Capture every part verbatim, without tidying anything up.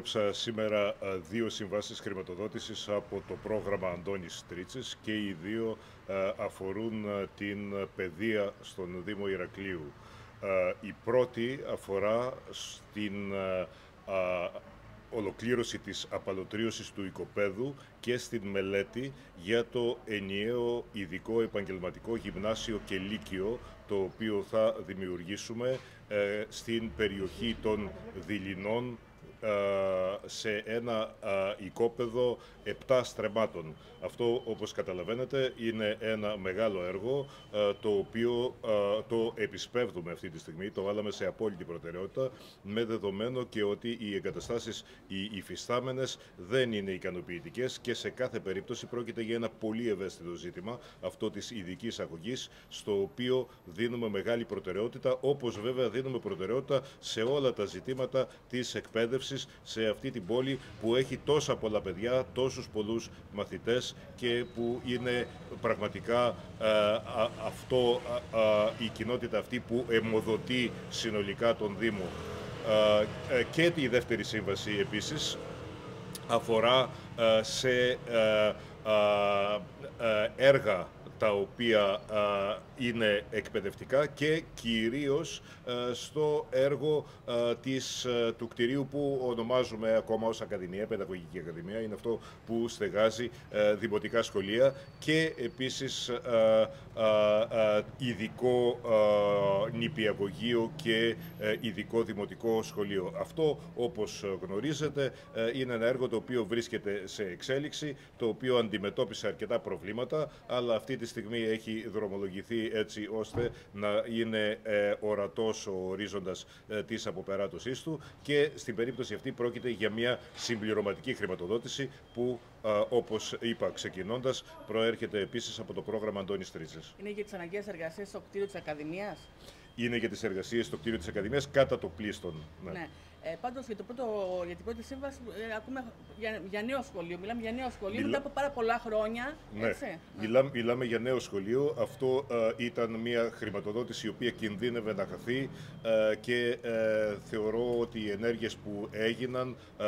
υπέγραψα σήμερα δύο συμβάσεις χρηματοδότησης από το πρόγραμμα Αντώνης Τρίτσης και οι δύο αφορούν την παιδεία στον Δήμο Ηρακλείου. Η πρώτη αφορά στην ολοκλήρωση της απαλωτρίωσης του οικοπαίδου και στην μελέτη για το ενιαίο ειδικό επαγγελματικό γυμνάσιο και λύκειο, το οποίο θα δημιουργήσουμε ε, στην περιοχή των Δειλινών σε ένα οικόπεδο επτά στρεμμάτων. Αυτό, όπως καταλαβαίνετε, είναι ένα μεγάλο έργο το οποίο το επισπεύδουμε αυτή τη στιγμή, το βάλαμε σε απόλυτη προτεραιότητα, με δεδομένο και ότι οι εγκαταστάσεις οι υφιστάμενες δεν είναι ικανοποιητικές και σε κάθε περίπτωση πρόκειται για ένα πολύ ευαίσθητο ζήτημα, αυτό της ειδικής αγωγής, στο οποίο δίνουμε μεγάλη προτεραιότητα, όπως βέβαια δίνουμε προτεραιότητα σε όλα τα ζητήματα της εκπαίδευσης σε αυτή την πόλη που έχει τόσα πολλά παιδιά, τόσους πολλούς μαθητές και που είναι πραγματικά α, α, αυτό, α, α, η κοινότητα αυτή που αιμοδοτεί συνολικά τον Δήμο. Α, και η δεύτερη σύμβαση επίσης αφορά α, σε α, α, έργα τα οποία α, είναι εκπαιδευτικά και κυρίως α, στο έργο α, της, α, του κτηρίου που ονομάζουμε ακόμα ως Ακαδημία, Παιδαγωγική Ακαδημία, είναι αυτό που στεγάζει α, δημοτικά σχολεία και επίσης α, α, α, ειδικό α, νηπιαγωγείο και α, ειδικό δημοτικό σχολείο. Αυτό, όπως γνωρίζετε, α, είναι ένα έργο το οποίο βρίσκεται σε εξέλιξη, το οποίο αντιμετώπισε αρκετά προβλήματα, αλλά αυτή τη στιγμή έχει δρομολογηθεί έτσι ώστε να είναι ε, ορατός ο ορίζοντας ε, της αποπεράτωσής του και στην περίπτωση αυτή πρόκειται για μια συμπληρωματική χρηματοδότηση που, ε, όπως είπα ξεκινώντας, προέρχεται επίσης από το πρόγραμμα Αντώνης Τρίτσης. Είναι για τις αναγκαίες εργασίες στο κτίριο της Ακαδημίας. Είναι για τις εργασίες στο κτίριο της Ακαδημίας κατά το πλήστον. Ναι. Ναι. Ε, πάντως για, το πρώτο, για την πρώτη σύμβαση ε, ακούμε για, για νέο σχολείο. Μιλάμε για νέο σχολείο Μιλά... μετά από πάρα πολλά χρόνια. Ναι. Έτσι. Μιλάμε, μιλάμε για νέο σχολείο. Αυτό ε, ήταν μια χρηματοδότηση η οποία κινδύνευε να χαθεί ε, και ε, θεωρώ ότι οι ενέργειες που έγιναν ε,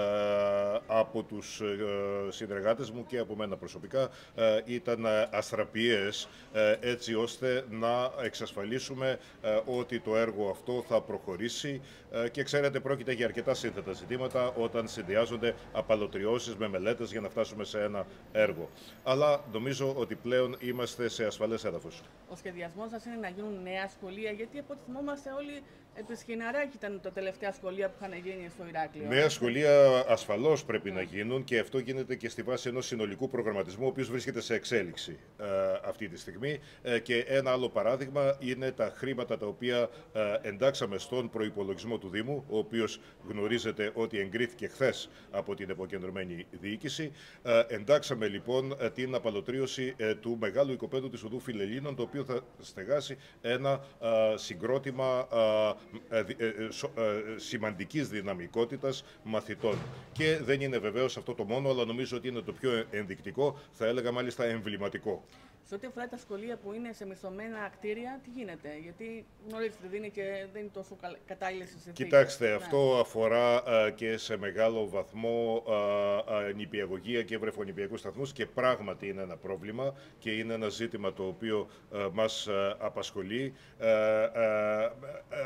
από τους ε, συνεργάτες μου και από μένα προσωπικά ε, ήταν αστραπιές ε, έτσι ώστε να εξασφαλίσουμε ε, ότι το έργο αυτό θα προχωρήσει ε, και ξέρετε πρόκειται για αρκετά σύνθετα ζητήματα όταν συνδυάζονται απαλωτριώσεις με μελέτες για να φτάσουμε σε ένα έργο. Αλλά νομίζω ότι πλέον είμαστε σε ασφαλές έδαφος. Ο σχεδιασμός σας είναι να γίνουν νέα σχολεία, γιατί από ό,τι θυμόμαστε όλοι επί Σχοιναράκη ήταν τα τελευταία σχολεία που είχαν γίνει στο Ηράκλειο. Νέα σχολεία ασφαλώς πρέπει yeah. να γίνουν και αυτό γίνεται και στη βάση ενός συνολικού προγραμματισμού, ο οποίος βρίσκεται σε εξέλιξη ε, αυτή τη στιγμή. Ε, και ένα άλλο παράδειγμα είναι τα χρήματα τα οποία ε, εντάξαμε στον προϋπολογισμό του Δήμου, ο οποίος γνωρίζετε ότι εγκρίθηκε χθες από την εποκεντρωμένη διοίκηση. Ε, εντάξαμε λοιπόν την απαλωτρίωση ε, του μεγάλου οικοπαίδου της Οδού Φιλελλήνων, το οποίο θα στεγάσει ένα ε, συγκρότημα ε, Ε, ε, ε, σημαντικής δυναμικότητας μαθητών. Και δεν είναι βεβαίως αυτό το μόνο, αλλά νομίζω ότι είναι το πιο ενδεικτικό, θα έλεγα μάλιστα εμβληματικό. Σε ό,τι αφορά τα σχολεία που είναι σε μισθωμένα κτίρια, τι γίνεται, γιατί γνωρίζετε δεν είναι, και, δεν είναι τόσο κατάλληλες οι συνθήκες. Κοιτάξτε, ναι. αυτό αφορά α, και σε μεγάλο βαθμό α, α, νηπιαγωγεία και βρεφονηπιακούς σταθμούς και πράγματι είναι ένα πρόβλημα και είναι ένα ζήτημα το οποίο α, μας α, απασχολεί. Α, α, α,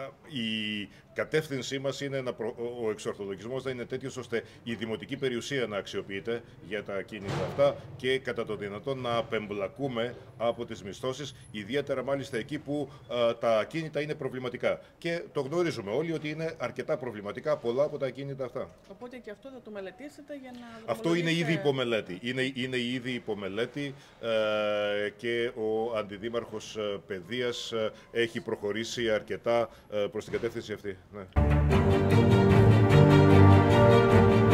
η κατεύθυνσή μας είναι να προ... ο εξορθολογισμός να είναι τέτοιος ώστε η δημοτική περιουσία να αξιοποιείται για τα ακίνητα αυτά και κατά το δυνατόν να απεμπλακούμε από τις μισθώσεις, ιδιαίτερα μάλιστα εκεί που α, τα ακίνητα είναι προβληματικά. Και το γνωρίζουμε όλοι ότι είναι αρκετά προβληματικά πολλά από τα ακίνητα αυτά. Οπότε και αυτό θα το μελετήσετε για να... Αυτό είναι ήδη υπομελέτη. Είναι, είναι ήδη υπομελέτη ε, και ο Αντιδήμαρχος Παιδείας ε, έχει προχωρήσει αρκετά ε, προς την κατεύθυνση αυτή. Ναι.